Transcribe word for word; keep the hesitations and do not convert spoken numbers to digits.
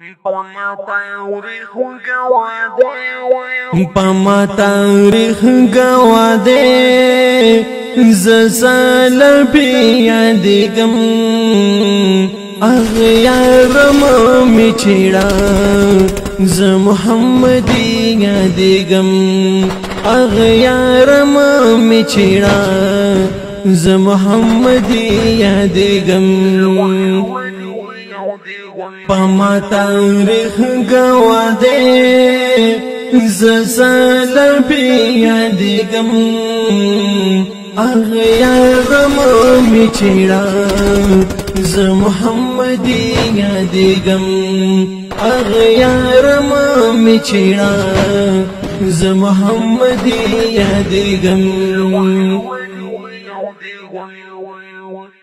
پما تاریخ گواده زسال بیادگم اغیارم می چیڑا ز محمدی یادگم اغیارم می چیڑا ز محمدی یادگم پما تاریخ گواده زسال بیادگم اغیارم می چیڑا ز محمدی یادگم اغیارم می چیڑا ز محمدی یادگم